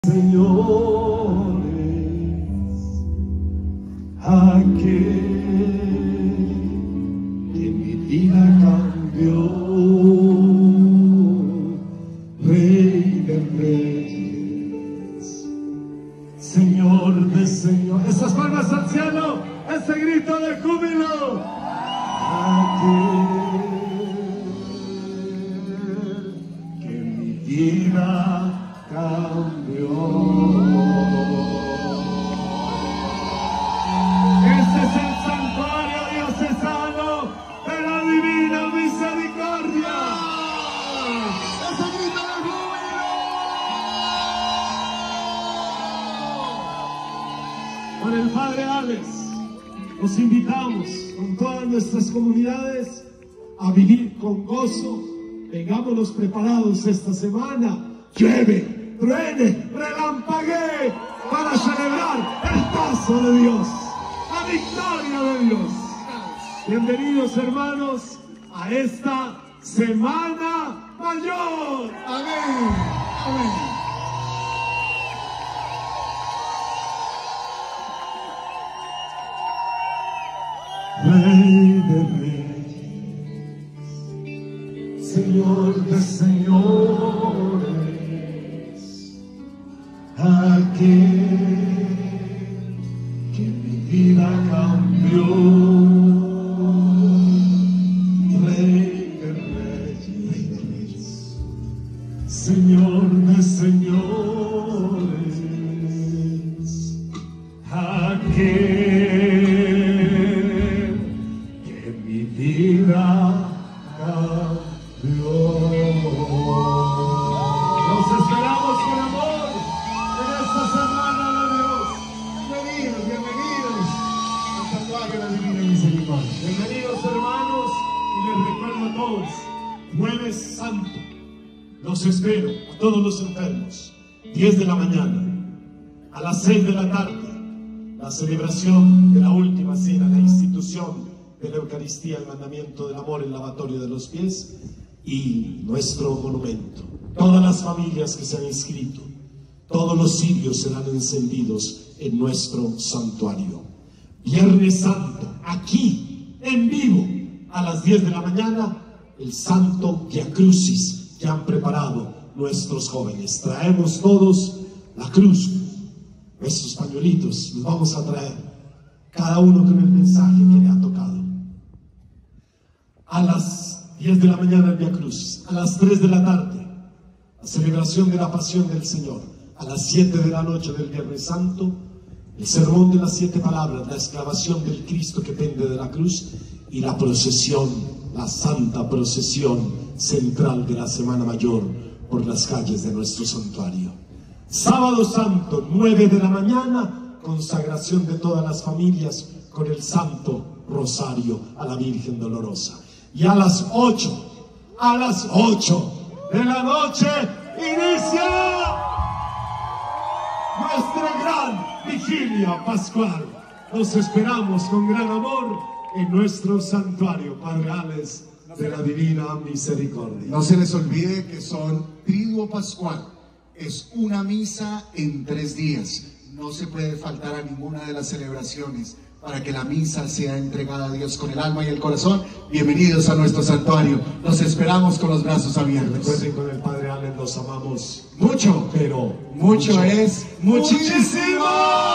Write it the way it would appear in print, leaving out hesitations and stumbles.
Señores, aquel que mi vida cambió, Rey de Reyes, Señor de Señor. Esas palmas al cielo, ese grito de júbilo. Aquel que mi vida cambió. Ese es el santuario diocesano de la divina misericordia. Ese grito de júbilo. Con el Padre Alex los invitamos con todas nuestras comunidades a vivir con gozo. Vengámonos preparados esta semana. Llueve, truene, relampaguee para celebrar el paso de Dios, la victoria de Dios. Bienvenidos, hermanos, a esta Semana Mayor. Amén. Amén. Rey de Reyes, Señor de Señores, aquel que mi vida cambió, Rey de Reyes, Señor de Señores, aquel que mi vida cambió. Nos esperamos con amor en esta semana de Dios. Bienvenidos, bienvenidos al santuario de la divina misericordia. Bienvenidos, hermanos, y les recuerdo a todos, Jueves Santo, los espero a todos los enfermos, 10 de la mañana, a las 6 de la tarde, la celebración de la última cena, la institución de la Eucaristía, el mandamiento del amor, el lavatorio de los pies y nuestro monumento. Todas las familias que se han inscrito, todos los cirios serán encendidos en nuestro santuario. Viernes Santo, aquí, en vivo, a las 10 de la mañana, el Santo Via Crucis que han preparado nuestros jóvenes. Traemos todos la cruz, nuestros pañuelitos, los vamos a traer, cada uno con el mensaje que le ha tocado. A las 10 de la mañana el Via Crucis, a las 3 de la tarde, la celebración de la Pasión del Señor, a las 7 de la noche del Viernes Santo, el sermón de las 7 palabras, la exclamación del Cristo que pende de la cruz y la procesión, la santa procesión central de la Semana Mayor por las calles de nuestro santuario. Sábado Santo, 9 de la mañana, consagración de todas las familias con el Santo Rosario a la Virgen Dolorosa. Y a las 8 de la noche inicia nuestra gran vigilia pascual. Nos esperamos con gran amor en nuestro santuario, Padre Alex de la Divina Misericordia. No se les olvide que son Triduo Pascual. Es una misa en 3 días. No se puede faltar a ninguna de las celebraciones para que la misa sea entregada a Dios con el alma y el corazón. Bienvenidos a nuestro santuario. Los esperamos con los brazos abiertos. Recuerden, con el Padre Alex los amamos mucho, pero mucho es muchísimo.